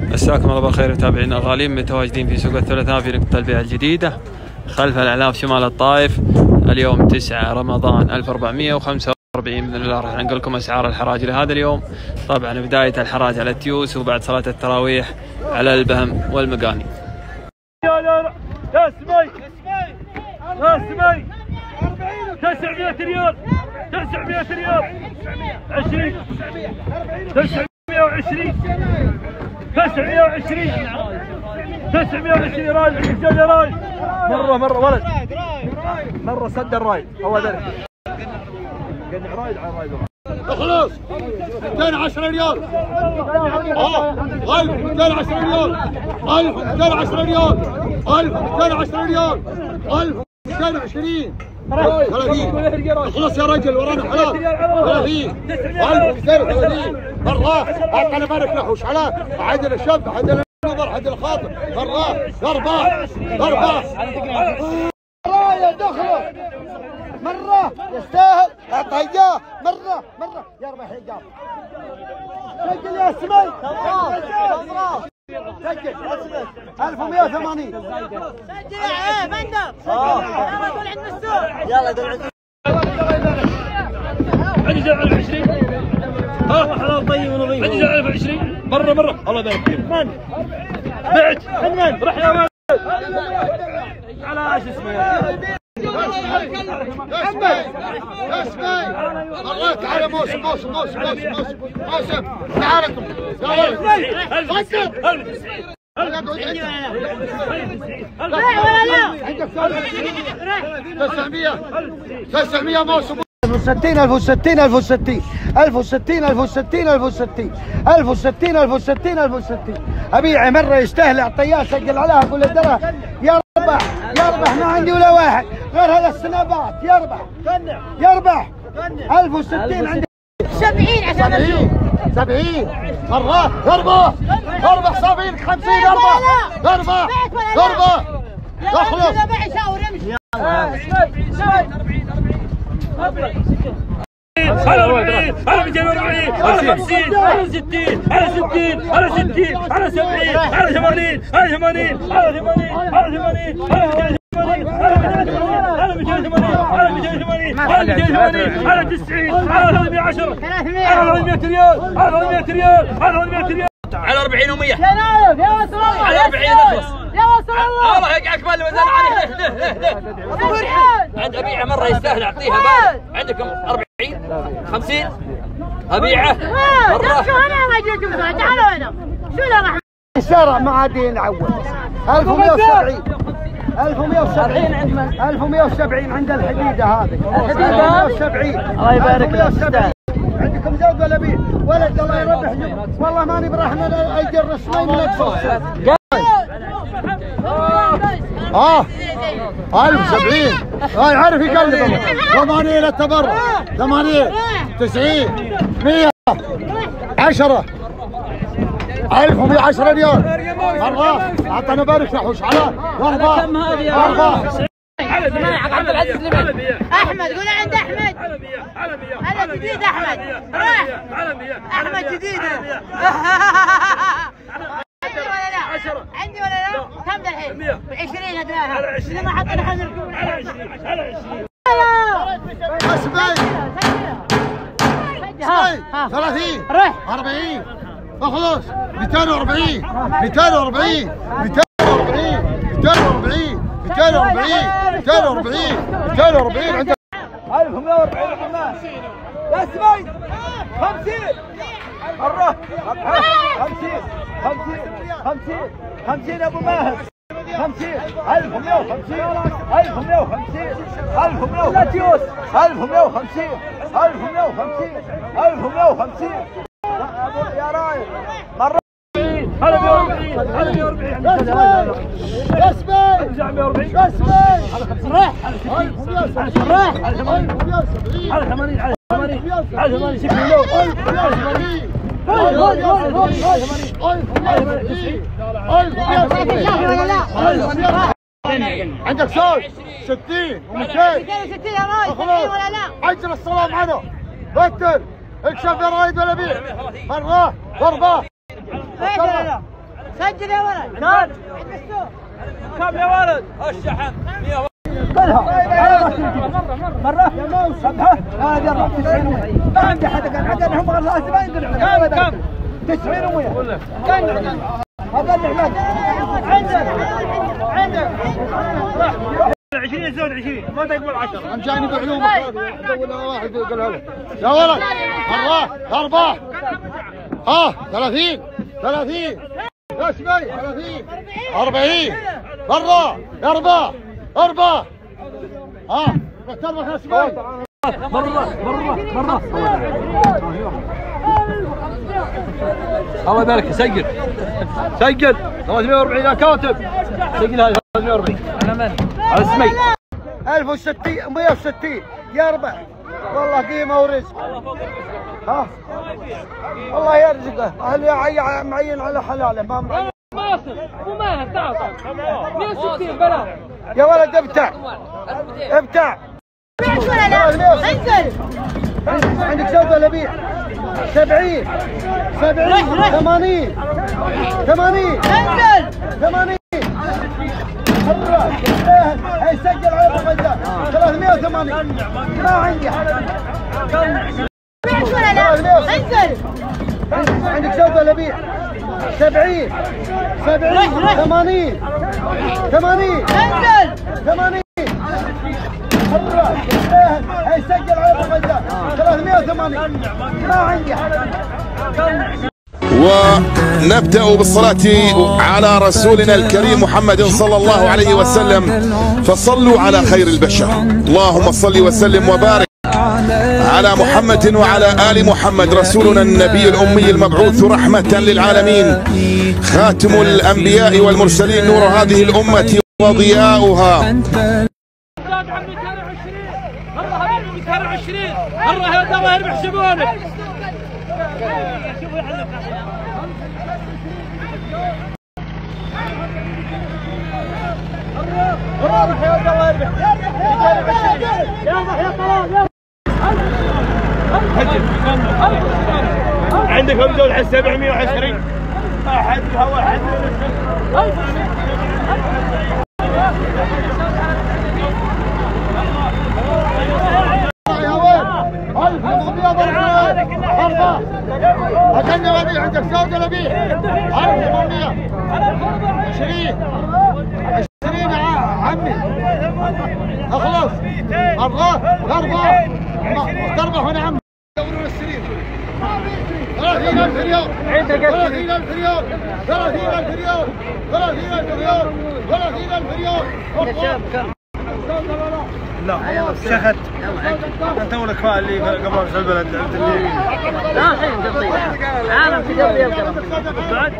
مساكم الله بالخير متابعينا الغالين، متواجدين في سوق الثلاثاء في نقطة البيع الجديدة خلف الأعلاف شمال الطائف. اليوم 9 رمضان 1445 بإذن الله. راح ننقل لكم أسعار الحراج لهذا اليوم. طبعا بداية الحراج على التيوس، وبعد صلاة التراويح على البهم والمقاني. يا سمي 900 ريال 900 ريال 20 920 920 رايد الرجال رايد مرة ولد مرة سد الرايد هو ذلك قد رايد على رايد خلاص 210 ريال 1210 ريال 1210 ريال 1210 ريال 1220 30 خلاص يا رجل ورانا حلال 30 1230 مرة اعطنا بالك نحوش حلال عدل الشب عدل النظر عدل الخاطر مرة ضربة رايه دخله مرة يستاهل اعطى اياه مرة يربح حجاب سجل يا سمي سجل 1180 سجل يا بندر يلا قول عند السوق يلا قول عند عندي جعل 20 ها حلال طيب ونظيف عندي جعل 20 مرة الله يبارك فيك من بعت من رح يا ولد على شو اسمه يا اسمي والله تعال موسم تعال تعال 900 موسم 1060 ابيعه مره يستاهل اعطياه سجل عليها اقول له يربح ما عندي ولا واحد غير هذا السنابات يربح 1060 عندي 70 عشان 70 مرة اربح صافي 50 اربح اخلص على 40 على 240 على 50 على 60 على 70 على 80 على 80 على 80 على 90 على 310 على 100 ريال على 40 و100 يا نايف يا وصل الله على 40 اخلص يا وصل الله الله يقعك بالوزن عليه له عند ابيعه مره يستاهل اعطيها بال عندكم 40 50 ابيعه مره شو انا ما جيتكم تعالوا هنا شو الرحمن الشارع معادين العول 1170 عند الحديده هذه 1170 الله يبارك لك عندكم زوج ولا بيت ولد الله يربح والله ماني برحنا اجر رسمي من الفصل 1070 هاي عارف يقلب 80 للتبرع 80 90 100 10 1110 ريال مرة اعطنا بارك نحوش على ضربة عبد العزيز احمد قول عند احمد هذا جديد احمد راح احمد جديد عندي ولا لا كم الحين 20 ادناها اذا ما حطينا خلينا نركب على 20 30 40 اخلص 240 عندك 1140 حماس يا سمي 50 مرة 50 ابو ماهر 50 1150 لا تيوس 1150 يا رايد مرة هلا ب 40 يا سمي راح على 80 عندك صوت 60 و200 260 يا رايد ولا لا عجل الصلاة معنا بتر اكشف يا رايد ولا بيع مرة ضربة سجل يا ولد. كم يا ولد؟ الشحن 100 مرة يا موس سبعة هذا 90 ومية ما عندي حدا قال عندنا هم غير ما ينقل كم 90 ومية هذا اللي عندك 20 زود 20 ما تقبل 10 أنا جايني بعلومك ولا واحد يقول هذا يا ولد مرة 4 30 ايش باي 30 40 مرة 4 تربح يا سباي مرة الله يبارك سجل 340 يا كاتب سجل هذه 340 على من؟ على اسمي 1060 160 يا ربع والله قيمة ورزق الله يرزقه اهل معين على حلاله ما معين ماصر ومالها تعال 160 بلا يا ولد ابتع انزل عندك سوق ولا بيع 70 80 انزل 80 هي سجل على الغزال 380 ما عندي انزل عندك سوق ولا بيع 70 80 انزل 80 هي سجل على الغزال 380 ما عندي ونبدأ بالصلاة على رسولنا الكريم محمد صلى الله عليه وسلم فصلوا على خير البشر اللهم صل وسلم وبارك على محمد وعلى آل محمد رسولنا النبي الأمي المبعوث رحمة للعالمين خاتم الأنبياء والمرسلين نور هذه الأمة وضياؤها مرة هذا الله يربح شبونك رابح يا الله يربح يا طلال عندك هم زود على 720 احد واحد عشان ابيع عندك سوق ولا بيع 1800 20 عمي اخلص 4 تربح هنا عمي دوروا السرير 30,000 ريال عندك 30,000 ريال 30,000 ريال 30,000 ريال 30,000 ريال لا شهد انت والاخوان اللي قبل البلد عند اليمين لا الحين قضيه عالم في دوري القلم بعد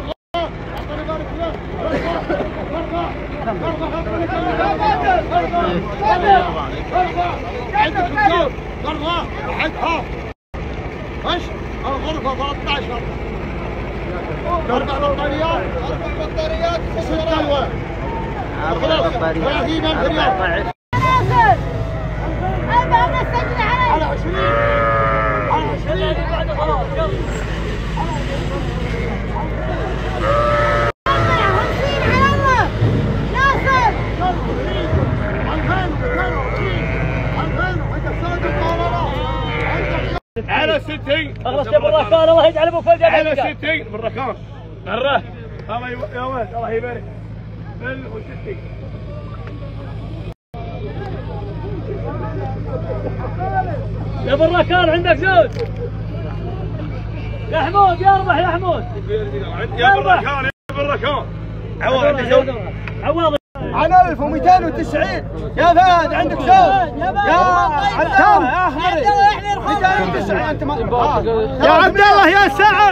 عندك الزوج مرة حدها ايش؟ الغرفة 13 4 بطاريات 6 الوان 30,000 ريال على 20 بعد خلاص على 60 خلاص يا بالركان الله يجعل ابو فلد على 60 بالركان مرة الله يا ولد الله يبارك 1060 يا بالركان عندك زود يا حمود يربح يا حمود يا بالركان عوض عندك زود عوض على 1290 يا فهد عندك شوق يا عبد الله يا احمد 290 انت يا عبد الله يا سعد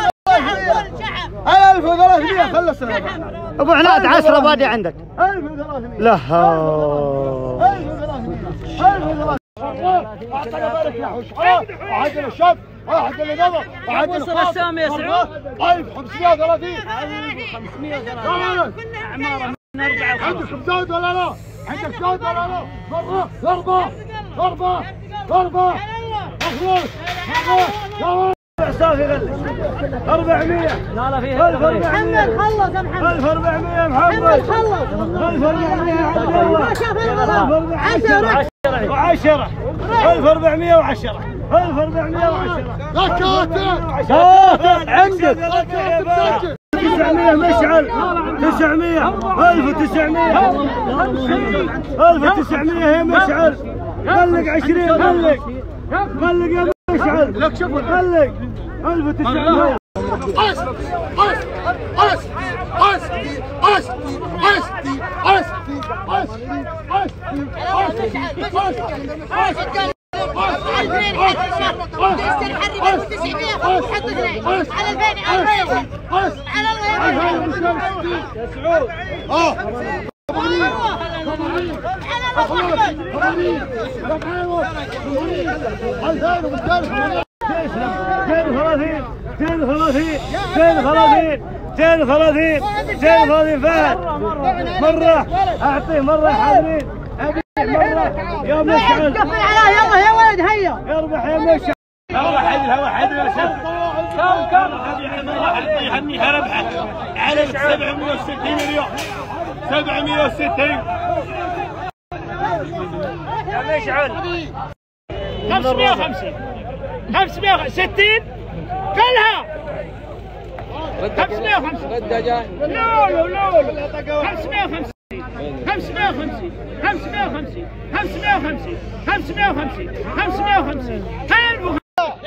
1300 خلص ابو عناد 10 بادي عندك 1300 لا 1300 اعطنا بارك يا حوش واحد الشط واحد اللي نظر واحد وصل السامي يا سعود 1530 1530 اعماره نرجع عندك زود ولا لا؟ عندك زود ولا لا؟ ضربة اخرج صافي غلي 400. لا لا فيها محمد خلص يا محمد. 1400 يا محمد خلص. 1400 يا عبد الله. ما شاف الغلط. 10 و10 1410 1410 كاتب عندك 900 مشعل 900 1900 1900 يا مشعل. خليك 20 خليك يا مشعل خليك 1900. فهد مرة أعطيه مرة حاضرين مرة يا مشعل. قفل عليه يلا يا ولد هيا. يربح يا مشعل. واحد يا شباب. كم يهنيها ربحت على 760 ريال 760 يا مشعل. 550 560 كلها 550 رده جاي. لولو 550 550 550 550 550 550 550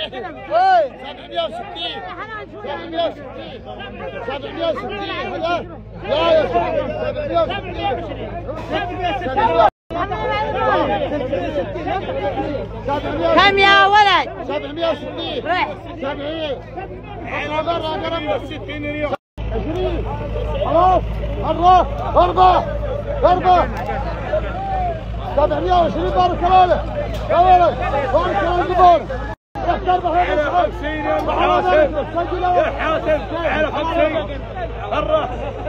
كم يا ولد؟ 760 رح 70 على برا قربنا 60 ريال 20 خلاص ضربة 720 بارك الله لك يا ولد بارك الله الجبار. على 50 يا حاتم يا حاتم على 50 مرة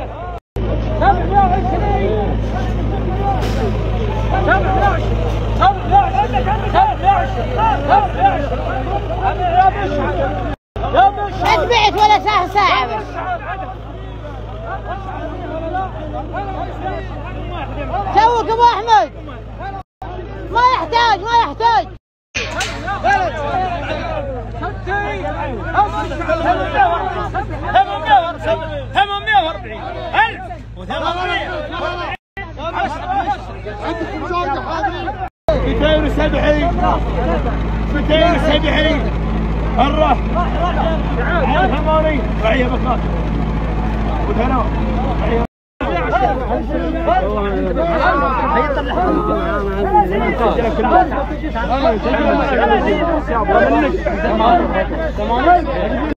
27 اثبت ولا ساعة بس. سوك ابو احمد. ما يحتاج 270 مرة 80 رعية بكرات وثنا رعية